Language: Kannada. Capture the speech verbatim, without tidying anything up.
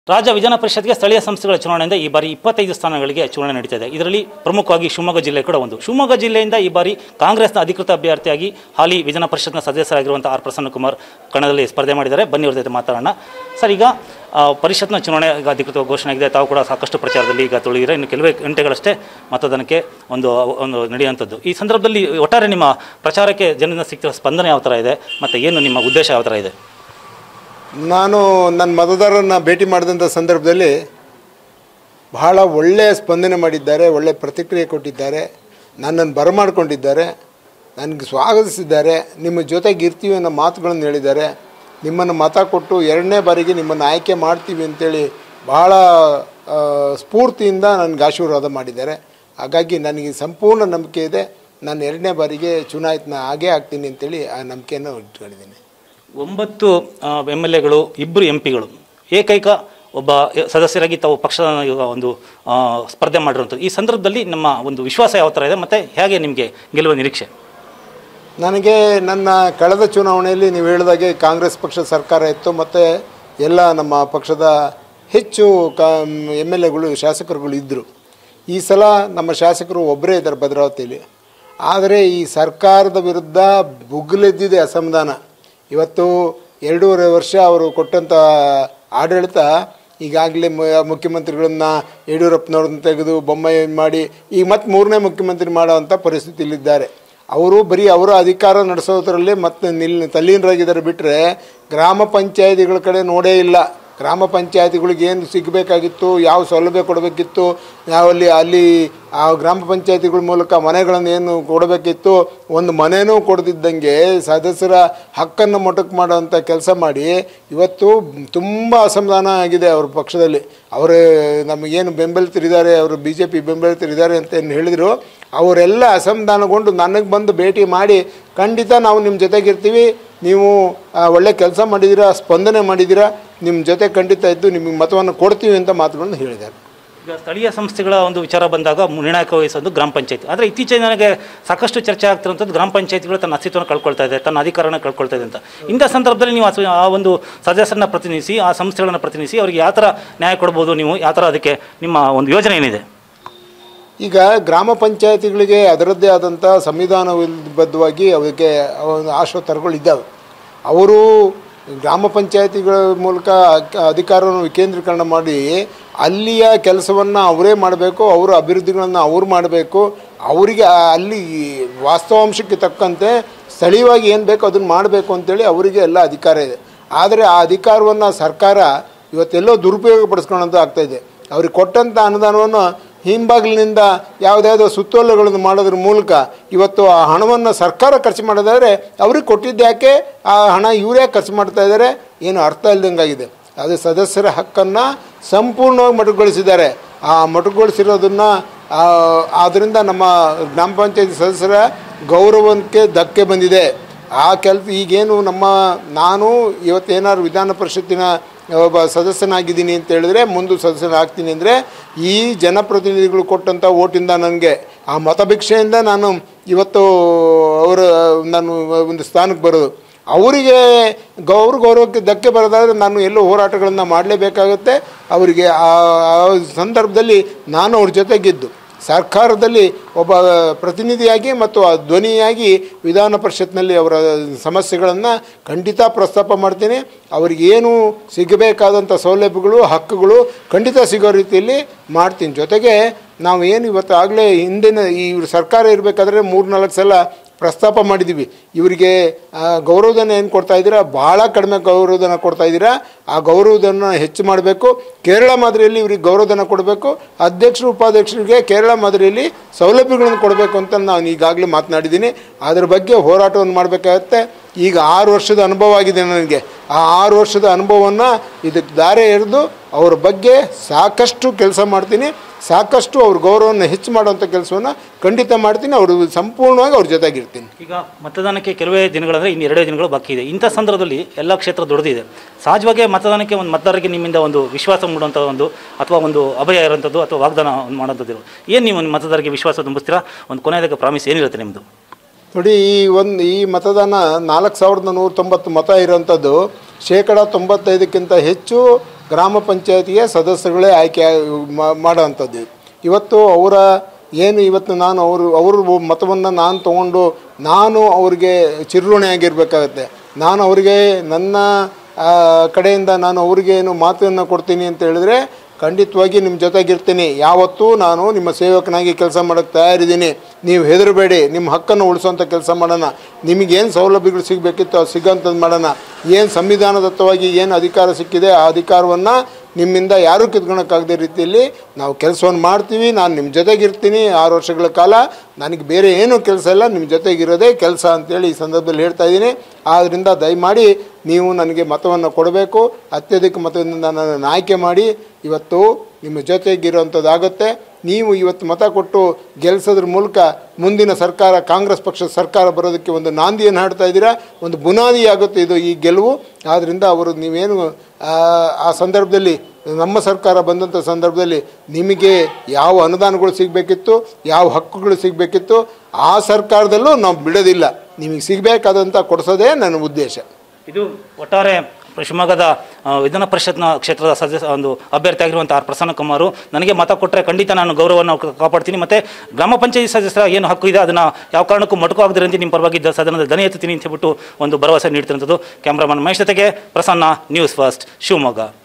ರಾಜ್ಯ ವಿಧಾನ ಪರಿಷತ್ಗೆ ಸ್ಥಳೀಯ ಸಂಸ್ಥೆಗಳ ಚುನಾವಣೆಯಿಂದ ಈ ಬಾರಿ ಇಪ್ಪತ್ತೈದು ಸ್ಥಾನಗಳಿಗೆ ಚುನಾವಣೆ ನಡೀತಾ ಇದೆ. ಇದರಲ್ಲಿ ಪ್ರಮುಖವಾಗಿ ಶಿವಮೊಗ್ಗ ಜಿಲ್ಲೆ ಕೂಡ ಒಂದು. ಶಿವಮೊಗ್ಗ ಜಿಲ್ಲೆಯಿಂದ ಈ ಬಾರಿ ಕಾಂಗ್ರೆಸ್ನ ಅಧಿಕೃತ ಅಭ್ಯರ್ಥಿಯಾಗಿ ಹಾಲಿ ವಿಧಾನ ಪರಿಷತ್ನ ಸದಸ್ಯರಾಗಿರುವಂಥ ಆರ್ ಪ್ರಸನ್ನಕುಮಾರ್ ಕಣದಲ್ಲಿ ಸ್ಪರ್ಧೆ ಮಾಡಿದ್ದಾರೆ. ಬನ್ನಿ ಅವ್ರ ಜೊತೆ ಮಾತಾಡೋಣ. ಸರ್, ಈಗ ಪರಿಷತ್ನ ಚುನಾವಣೆ ಈಗ ಅಧಿಕೃತ ಘೋಷಣೆ ಆಗಿದೆ. ತಾವು ಕೂಡ ಸಾಕಷ್ಟು ಪ್ರಚಾರದಲ್ಲಿ ಈಗ ತೊಡಗಿದ್ರೆ ಇನ್ನು ಕೆಲವೇ ಗಂಟೆಗಳಷ್ಟೇ ಮತದಾನಕ್ಕೆ ಒಂದು ಒಂದು ನಡೆಯುವಂಥದ್ದು. ಈ ಸಂದರ್ಭದಲ್ಲಿ ಒಟ್ಟಾರೆ ನಿಮ್ಮ ಪ್ರಚಾರಕ್ಕೆ ಜನರಿಂದ ಸಿಗ್ತಿರೋ ಸ್ಪಂದನೆ ಯಾವ ಥರ ಇದೆ ಮತ್ತು ಏನು ನಿಮ್ಮ ಉದ್ದೇಶ ಯಾವ ಥರ ಇದೆ? ನಾನು ನನ್ನ ಮತದಾರರನ್ನು ಭೇಟಿ ಮಾಡಿದಂಥ ಸಂದರ್ಭದಲ್ಲಿ ಬಹಳ ಒಳ್ಳೆಯ ಸ್ಪಂದನೆ ಮಾಡಿದ್ದಾರೆ, ಒಳ್ಳೆಯ ಪ್ರತಿಕ್ರಿಯೆ ಕೊಟ್ಟಿದ್ದಾರೆ, ನನ್ನನ್ನು ಬರಮಾಡಿಕೊಂಡಿದ್ದಾರೆ, ನನಗೆ ಸ್ವಾಗತಿಸಿದ್ದಾರೆ, ನಿಮ್ಮ ಜೊತೆಗೆ ಇರ್ತೀವಿ ಅನ್ನೋ ಮಾತುಗಳನ್ನು ಹೇಳಿದ್ದಾರೆ. ನಿಮ್ಮನ್ನು ಮತ ಕೊಟ್ಟು ಎರಡನೇ ಬಾರಿಗೆ ನಿಮ್ಮನ್ನು ಆಯ್ಕೆ ಮಾಡ್ತೀವಿ ಅಂತೇಳಿ ಬಹಳ ಸ್ಫೂರ್ತಿಯಿಂದ ನನಗೆ ಆಶೀರ್ವಾದ ಮಾಡಿದ್ದಾರೆ. ಹಾಗಾಗಿ ನನಗೆ ಸಂಪೂರ್ಣ ನಂಬಿಕೆ ಇದೆ, ನಾನು ಎರಡನೇ ಬಾರಿಗೆ ಚುನಾಯಿತನ ಆಗೇ ಆಗ್ತೀನಿ ಅಂತೇಳಿ ಆ ನಂಬಿಕೆಯನ್ನು ಇಟ್ಕೊಂಡಿದ್ದೀನಿ. ಒಂಬತ್ತು ಎಮ್ ಎಲ್ ಎಗಳು, ಇಬ್ಬರು ಎಂ ಪಿಗಳು, ಏಕೈಕ ಒಬ್ಬ ಸದಸ್ಯರಾಗಿ ತಾವು ಪಕ್ಷದ ಒಂದು ಸ್ಪರ್ಧೆ ಮಾಡಿರುವಂಥದ್ದು. ಈ ಸಂದರ್ಭದಲ್ಲಿ ನಮ್ಮ ಒಂದು ವಿಶ್ವಾಸ ಯಾವ ಥರ ಇದೆ ಮತ್ತು ಹೇಗೆ ನಿಮಗೆ ಗೆಲ್ಲುವ ನಿರೀಕ್ಷೆ? ನನಗೆ ನನ್ನ ಕಳೆದ ಚುನಾವಣೆಯಲ್ಲಿ ನೀವು ಹೇಳಿದಾಗೆ ಕಾಂಗ್ರೆಸ್ ಪಕ್ಷದ ಸರ್ಕಾರ ಇತ್ತು ಮತ್ತು ಎಲ್ಲ ನಮ್ಮ ಪಕ್ಷದ ಹೆಚ್ಚು ಕ ಎಮ್ ಎಲ್ ಎಗಳು ಶಾಸಕರುಗಳು ಇದ್ದರು. ಈ ಸಲ ನಮ್ಮ ಶಾಸಕರು ಒಬ್ಬರೇ ಇದ್ದಾರೆ ಭದ್ರಾವತಿಯಲ್ಲಿ. ಆದರೆ ಈ ಸರ್ಕಾರದ ವಿರುದ್ಧ ಬುಗ್ಲೆದ್ದಿದೆ ಅಸಮಾಧಾನ. ಇವತ್ತು ಎರಡೂವರೆ ವರ್ಷ ಅವರು ಕೊಟ್ಟಂಥ ಆಡಳಿತ ಈಗಾಗಲೇ ಮುಖ್ಯಮಂತ್ರಿಗಳನ್ನ ಯಡಿಯೂರಪ್ಪನವ್ರನ್ನ ತೆಗೆದು ಬೊಮ್ಮಾಯಿ ಮಾಡಿ ಈಗ ಮತ್ತೆ ಮೂರನೇ ಮುಖ್ಯಮಂತ್ರಿ ಮಾಡೋವಂಥ ಪರಿಸ್ಥಿತಿಯಲ್ಲಿದ್ದಾರೆ. ಅವರು ಬರೀ ಅವರ ಅಧಿಕಾರ ನಡೆಸೋದ್ರಲ್ಲೇ ಮತ್ತೆ ನಿಲ್ ತಲ್ಲೀನರಾಗಿದ್ದಾರೆ ಬಿಟ್ಟರೆ ಗ್ರಾಮ ಪಂಚಾಯತಿಗಳ ಕಡೆ ನೋಡೇ ಇಲ್ಲ. ಗ್ರಾಮ ಪಂಚಾಯತಿಗಳಿಗೆ ಏನು ಸಿಗಬೇಕಾಗಿತ್ತು, ಯಾವ ಸೌಲಭ್ಯ ಕೊಡಬೇಕಿತ್ತು, ನಾವಲ್ಲಿ ಅಲ್ಲಿ ಆ ಗ್ರಾಮ ಪಂಚಾಯತಿಗಳ ಮೂಲಕ ಮನೆಗಳನ್ನು ಏನು ಕೊಡಬೇಕಿತ್ತು, ಒಂದು ಮನೆಯೂ ಕೊಡದಿದ್ದಂಗೆ ಸದಸ್ಯರ ಹಕ್ಕನ್ನು ಮೊಟಕು ಮಾಡೋವಂಥ ಕೆಲಸ ಮಾಡಿ ಇವತ್ತು ತುಂಬ ಅಸಮಾಧಾನ ಆಗಿದೆ ಅವ್ರ ಪಕ್ಷದಲ್ಲಿ. ಅವರು ನಮಗೇನು ಬೆಂಬಲಿತರಿದ್ದಾರೆ, ಅವರು ಬಿ ಜೆ ಪಿ ಬೆಂಬಲಿತರಿದ್ದಾರೆ ಅಂತ ಏನು ಹೇಳಿದರು, ಅವರೆಲ್ಲ ಅಸಮಾಧಾನಗೊಂಡು ನನಗೆ ಬಂದು ಭೇಟಿ ಮಾಡಿ ಖಂಡಿತ ನಾವು ನಿಮ್ಮ ಜೊತೆಗಿರ್ತೀವಿ, ನೀವು ಒಳ್ಳೆ ಕೆಲಸ ಮಾಡಿದ್ದೀರಾ, ಸ್ಪಂದನೆ ಮಾಡಿದ್ದೀರಾ, ನಿಮ್ಮ ಜೊತೆ ಖಂಡಿತ ಇದ್ದು ನಿಮಗೆ ಮತವನ್ನು ಕೊಡ್ತೀವಿ ಅಂತ ಮಾತುಗಳನ್ನು ಹೇಳಿದ್ದಾರೆ. ಈಗ ಸ್ಥಳೀಯ ಸಂಸ್ಥೆಗಳ ಒಂದು ವಿಚಾರ ಬಂದಾಗ ನಿರ್ಣಾಯಕ ವಹಿಸೋದು ಗ್ರಾಮ ಪಂಚಾಯತಿ. ಆದರೆ ಇತ್ತೀಚೆಗೆ ನನಗೆ ಸಾಕಷ್ಟು ಚರ್ಚೆ ಆಗ್ತಿರುವಂಥದ್ದು ಗ್ರಾಮ ಪಂಚಾಯತಿಗಳು ತನ್ನ ಅಸ್ತಿತ್ವವನ್ನು ಕಳ್ಕೊಳ್ತಾ ಇದೆ, ತನ್ನ ಅಧಿಕಾರನ ಕಳ್ಕೊಳ್ತಾ ಇದೆ ಅಂತ. ಇಂಥ ಸಂದರ್ಭದಲ್ಲಿ ನೀವು ಆ ಒಂದು ಸದಸ್ಯರನ್ನ ಪ್ರತಿನಿಧಿಸಿ, ಆ ಸಂಸ್ಥೆಗಳನ್ನು ಪ್ರತಿನಿಧಿಸಿ ಅವರಿಗೆ ಯಾವ ಥರ ನ್ಯಾಯ ಕೊಡ್ಬೋದು, ನೀವು ಯಾವ ಥರ ಅದಕ್ಕೆ ನಿಮ್ಮ ಒಂದು ಯೋಜನೆ ಏನಿದೆ? ಈಗ ಗ್ರಾಮ ಪಂಚಾಯತಿಗಳಿಗೆ ಅದರದ್ದೇ ಆದಂಥ ಸಂವಿಧಾನಬದ್ಧವಾಗಿ ಅವಕ್ಕೆ ಆಶೋತ್ತರಗಳು ಇದ್ದಾವೆ. ಅವರು ಗ್ರಾಮ ಪಂಚಾಯತಿಗಳ ಮೂಲಕ ಅಧಿಕಾರವನ್ನು ವಿಕೇಂದ್ರೀಕರಣ ಮಾಡಿ ಅಲ್ಲಿಯ ಕೆಲಸವನ್ನು ಅವರೇ ಮಾಡಬೇಕು, ಅವರ ಅಭಿವೃದ್ಧಿಗಳನ್ನು ಅವ್ರು ಮಾಡಬೇಕು, ಅವರಿಗೆ ಅಲ್ಲಿ ವಾಸ್ತವಾಂಶಕ್ಕೆ ತಕ್ಕಂತೆ ಸ್ಥಳೀಯವಾಗಿ ಏನು ಬೇಕೋ ಅದನ್ನು ಮಾಡಬೇಕು ಅಂತೇಳಿ ಅವರಿಗೆ ಎಲ್ಲ ಅಧಿಕಾರ ಇದೆ. ಆದರೆ ಆ ಅಧಿಕಾರವನ್ನು ಸರ್ಕಾರ ಇವತ್ತೆಲ್ಲೋ ದುರುಪಯೋಗ ಪಡಿಸ್ಕೊಳ್ಳೋಂಥ ಆಗ್ತಾಯಿದೆ. ಅವ್ರಿಗೆ ಕೊಟ್ಟಂಥ ಅನುದಾನವನ್ನು ಹಿಂಬಾಗಿಲಿನಿಂದ ಯಾವುದ್ಯಾವುದೋ ಸುತ್ತೋಲೆಗಳನ್ನು ಮಾಡೋದ್ರ ಮೂಲಕ ಇವತ್ತು ಆ ಹಣವನ್ನು ಸರ್ಕಾರ ಖರ್ಚು ಮಾಡೋದಾದರೆ ಅವ್ರಿಗೆ ಕೊಟ್ಟಿದ್ದು ಯಾಕೆ, ಆ ಹಣ ಇವರೇ ಖರ್ಚು ಮಾಡ್ತಾ ಇದ್ದಾರೆ, ಏನು ಅರ್ಥ ಇಲ್ದಂಗಾಗಿದೆ. ಅದು ಸದಸ್ಯರ ಹಕ್ಕನ್ನು ಸಂಪೂರ್ಣವಾಗಿ ಮೊಟಕುಗೊಳಿಸಿದ್ದಾರೆ. ಆ ಮೊಟಕುಗೊಳಿಸಿರೋದನ್ನು ಆದ್ದರಿಂದ ನಮ್ಮ ಗ್ರಾಮ ಪಂಚಾಯತಿ ಸದಸ್ಯರ ಗೌರವಕ್ಕೆ ಧಕ್ಕೆ ಬಂದಿದೆ. ಆ ಕೆಲಸ ಈಗೇನು ನಮ್ಮ ನಾನು ಇವತ್ತೇನಾದ್ರು ವಿಧಾನ ಪರಿಷತ್ತಿನ ಒಬ್ಬ ಸದಸ್ಯನಾಗಿದ್ದೀನಿ ಅಂತ ಹೇಳಿದ್ರೆ, ಮುಂದೆ ಸದಸ್ಯನಾಗ್ತೀನಿ ಅಂದರೆ ಈ ಜನಪ್ರತಿನಿಧಿಗಳು ಕೊಟ್ಟಂಥ ಓಟಿಂದ ನನಗೆ ಆ ಮತಭಿಕ್ಷೆಯಿಂದ ನಾನು ಇವತ್ತು ಅವರು ನಾನು ಒಂದು ಸ್ಥಾನಕ್ಕೆ ಬರೋದು. ಅವರಿಗೆ ಗೌರ ಗೌರವಕ್ಕೆ ಧಕ್ಕೆ ಬರೋದಾದರೆ ನಾನು ಎಲ್ಲೋ ಹೋರಾಟಗಳನ್ನು ಮಾಡಲೇಬೇಕಾಗುತ್ತೆ. ಅವರಿಗೆ ಆ ಸಂದರ್ಭದಲ್ಲಿ ನಾನು ಅವ್ರ ಜೊತೆಗಿದ್ದು ಸರ್ಕಾರದಲ್ಲಿ ಒಬ್ಬ ಪ್ರತಿನಿಧಿಯಾಗಿ ಮತ್ತು ಆ ಧ್ವನಿಯಾಗಿ ವಿಧಾನ ಪರಿಷತ್ನಲ್ಲಿ ಅವರ ಸಮಸ್ಯೆಗಳನ್ನು ಖಂಡಿತ ಪ್ರಸ್ತಾಪ ಮಾಡ್ತೀನಿ. ಅವರಿಗೇನು ಸಿಗಬೇಕಾದಂಥ ಸೌಲಭ್ಯಗಳು, ಹಕ್ಕುಗಳು ಖಂಡಿತ ಸಿಗೋ ರೀತಿಯಲ್ಲಿ ಮಾಡ್ತೀನಿ. ಜೊತೆಗೆ ನಾವು ಏನು ಇವತ್ತು ಆಗಲೇ ಹಿಂದಿನ ಈ ಸರ್ಕಾರ ಇರಬೇಕಾದ್ರೆ ಮೂರು ನಾಲ್ಕು ಸಲ ಪ್ರಸ್ತಾಪ ಮಾಡಿದ್ದೀವಿ. ಇವರಿಗೆ ಗೌರವಧನ ಏನು ಕೊಡ್ತಾಯಿದ್ದೀರಾ, ಭಾಳ ಕಡಿಮೆ ಗೌರವಧನ ಕೊಡ್ತಾಯಿದ್ದೀರಾ, ಆ ಗೌರವಧನ ಹೆಚ್ಚು ಮಾಡಬೇಕು. ಕೇರಳ ಮಾದರಿಯಲ್ಲಿ ಇವ್ರಿಗೆ ಗೌರವಧನ ಕೊಡಬೇಕು. ಅಧ್ಯಕ್ಷರು ಉಪಾಧ್ಯಕ್ಷರಿಗೆ ಕೇರಳ ಮಾದರಿಯಲ್ಲಿ ಸೌಲಭ್ಯಗಳನ್ನು ಕೊಡಬೇಕು ಅಂತ ನಾನು ಈಗಾಗಲೇ ಮಾತನಾಡಿದ್ದೀನಿ. ಅದ್ರ ಬಗ್ಗೆ ಹೋರಾಟವನ್ನು ಮಾಡಬೇಕಾಗತ್ತೆ. ಈಗ ಆರು ವರ್ಷದ ಅನುಭವ ಆಗಿದೆ ನನಗೆ. ಆ ಆರು ವರ್ಷದ ಅನುಭವವನ್ನು ಇದಕ್ಕೆ ದಾರೆ ಎರೆದು ಅವ್ರ ಬಗ್ಗೆ ಸಾಕಷ್ಟು ಕೆಲಸ ಮಾಡ್ತೀನಿ, ಸಾಕಷ್ಟು ಅವ್ರ ಗೌರವವನ್ನು ಹೆಚ್ಚು ಮಾಡುವಂಥ ಕೆಲಸವನ್ನು ಖಂಡಿತ ಮಾಡ್ತೀನಿ. ಅವರು ಸಂಪೂರ್ಣವಾಗಿ ಅವ್ರ ಜೊತೆಗಿರ್ತೀನಿ. ಈಗ ಮತದಾನಕ್ಕೆ ಕೆಲವೇ ದಿನಗಳಂದರೆ ಇನ್ನು ಎರಡೇ ದಿನಗಳು ಬಾಕಿ ಇದೆ. ಇಂಥ ಸಂದರ್ಭದಲ್ಲಿ ಎಲ್ಲ ಕ್ಷೇತ್ರ ದೊಡ್ಡದಿದೆ. ಸಹಜವಾಗಿ ಮತದಾನಕ್ಕೆ ಒಂದು ಮತದಾರರಿಗೆ ನಿಮ್ಮಿಂದ ಒಂದು ವಿಶ್ವಾಸ ಮೂಡುವಂಥ ಒಂದು ಅಥವಾ ಒಂದು ಅಭಯ ಇರೋಂಥದ್ದು ಅಥವಾ ವಾಗ್ದಾನ ಮಾಡೋಂಥದ್ದು ಏನು ನೀವು ನಿಮ್ಮ ಮತದಾರರಿಗೆ ವಿಶ್ವಾಸ ತುಂಬಿಸ್ತೀರಾ? ಒಂದು ಕೊನೆಯದಾಗ ಪ್ರಾಮಿಸ್ ಏನಿರುತ್ತೆ ನಿಮ್ಮದು? ನೋಡಿ, ಈ ಒಂದು ಈ ಮತದಾನ ನಾಲ್ಕು ಸಾವಿರದ ನೂರ ತೊಂಬತ್ತು ಮತ ಇರೋಂಥದ್ದು ಶೇಕಡ ತೊಂಬತ್ತೈದಕ್ಕಿಂತ ಹೆಚ್ಚು ಗ್ರಾಮ ಪಂಚಾಯತಿಗೆ ಸದಸ್ಯರುಗಳೇ ಆಯ್ಕೆ ಮಾಡೋವಂಥದ್ದು. ಇವತ್ತು ಅವರ ಏನು ಇವತ್ತು ನಾನು ಅವರು ಅವ್ರ ಮತವನ್ನು ನಾನು ತೊಗೊಂಡು ನಾನು ಅವ್ರಿಗೆ ಚಿರಋಣಿಯಾಗಿರ್ಬೇಕಾಗತ್ತೆ. ನಾನು ಅವರಿಗೆ ನನ್ನ ಕಡೆಯಿಂದ ನಾನು ಅವ್ರಿಗೆ ಏನು ಮಾತನ್ನು ಕೊಡ್ತೀನಿ ಅಂತ ಹೇಳಿದ್ರೆ ಖಂಡಿತವಾಗಿ ನಿಮ್ಮ ಜೊತೆಗಿರ್ತೀನಿ. ಯಾವತ್ತೂ ನಾನು ನಿಮ್ಮ ಸೇವಕನಾಗಿ ಕೆಲಸ ಮಾಡೋಕ್ಕೆ ತಯಾರಿದ್ದೀನಿ. ನೀವು ಹೆದರಬೇಡಿ, ನಿಮ್ಮ ಹಕ್ಕನ್ನು ಉಳಿಸೋಂಥ ಕೆಲಸ ಮಾಡೋಣ. ನಿಮಗೇನು ಸೌಲಭ್ಯಗಳು ಸಿಗಬೇಕಿತ್ತು ಅದು ಸಿಗೋಂಥದ್ದು ಮಾಡೋಣ. ಏನು ಸಂವಿಧಾನದತ್ತವಾಗಿ ಏನು ಅಧಿಕಾರ ಸಿಕ್ಕಿದೆ ಆ ಅಧಿಕಾರವನ್ನು ನಿಮ್ಮಿಂದ ಯಾರೂ ಕಿತ್ಕೊಳಕ್ಕಾಗದೇ ರೀತಿಯಲ್ಲಿ ನಾವು ಕೆಲಸವನ್ನು ಮಾಡ್ತೀವಿ. ನಾನು ನಿಮ್ಮ ಜೊತೆಗಿರ್ತೀನಿ ಆರು ವರ್ಷಗಳ ಕಾಲ. ನನಗೆ ಬೇರೆ ಏನೂ ಕೆಲಸ ಇಲ್ಲ, ನಿಮ್ಮ ಜೊತೆಗಿರೋದೇ ಕೆಲಸ ಅಂತೇಳಿ ಈ ಸಂದರ್ಭದಲ್ಲಿ ಹೇಳ್ತಾ ಇದ್ದೀನಿ. ಆದ್ದರಿಂದ ದಯಮಾಡಿ ನೀವು ನನಗೆ ಮತವನ್ನು ಕೊಡಬೇಕು. ಅತ್ಯಧಿಕ ಮತದಿಂದ ನನ್ನನ್ನು ಆಯ್ಕೆ ಮಾಡಿ ಇವತ್ತು ನಿಮ್ಮ ಜೊತೆಗಿರೋವಂಥದ್ದಾಗುತ್ತೆ. ನೀವು ಇವತ್ತು ಮತ ಕೊಟ್ಟು ಗೆಲ್ಲಿಸೋದ್ರ ಮೂಲಕ ಮುಂದಿನ ಸರ್ಕಾರ, ಕಾಂಗ್ರೆಸ್ ಪಕ್ಷದ ಸರ್ಕಾರ ಬರೋದಕ್ಕೆ ಒಂದು ನಾಂದಿಯನ್ನು ಹಾಡ್ತಾ ಇದ್ದೀರಾ, ಒಂದು ಬುನಾದಿ ಆಗುತ್ತೆ ಇದು ಈ ಗೆಲುವು. ಆದ್ದರಿಂದ ಅವರು ನೀವೇನು ಆ ಸಂದರ್ಭದಲ್ಲಿ ನಮ್ಮ ಸರ್ಕಾರ ಬಂದಂಥ ಸಂದರ್ಭದಲ್ಲಿ ನಿಮಗೆ ಯಾವ ಅನುದಾನಗಳು ಸಿಗಬೇಕಿತ್ತು, ಯಾವ ಹಕ್ಕುಗಳು ಸಿಗಬೇಕಿತ್ತು ಆ ಸರ್ಕಾರದಲ್ಲೂ ನಾವು ಬಿಡೋದಿಲ್ಲ. ನಿಮಗೆ ಸಿಗಬೇಕಾದಂಥ ಕೊಡಿಸೋದೇ ನನ್ನ ಉದ್ದೇಶ. ಇದು ಒಟ್ಟಾರೆ ಶಿವಮೊಗ್ಗದ ವಿಧಾನ ಪರಿಷತ್ನ ಕ್ಷೇತ್ರದ ಸದಸ್ಯ ಒಂದು ಅಭ್ಯರ್ಥಿಯಾಗಿರುವಂಥ ಆರ್ ಪ್ರಸನ್ನ ಕುಮಾರ್, ನನಗೆ ಮತ ಕೊಟ್ಟರೆ ಖಂಡಿತ ನಾನು ಗೌರವವನ್ನು ಕಾಪಾಡ್ತೀನಿ, ಮತ್ತು ಗ್ರಾಮ ಪಂಚಾಯತ್ ಸದಸ್ಯರ ಏನು ಹಕ್ಕು ಇದೆ ಅದನ್ನು ಯಾವ ಕಾರಣಕ್ಕೂ ಮೊಟಕು ಆಗದಿರಂತೆ ನಿಮ್ಮ ಪರವಾಗಿ ಸದನದ ದನಿ ಎತ್ತುತ್ತೀನಿ ಅಂತ ಹೇಳ್ಬಿಟ್ಟು ಒಂದು ಭರವಸೆ ನೀಡ್ತಿರುವಂಥದ್ದು. ಕ್ಯಾಮ್ರಾಮನ್ ಮಹೇಶ್ ಜೊತೆಗೆ ಪ್ರಸನ್ನ, ನ್ಯೂಸ್ ಫಸ್ಟ್, ಶಿವಮೊಗ್ಗ.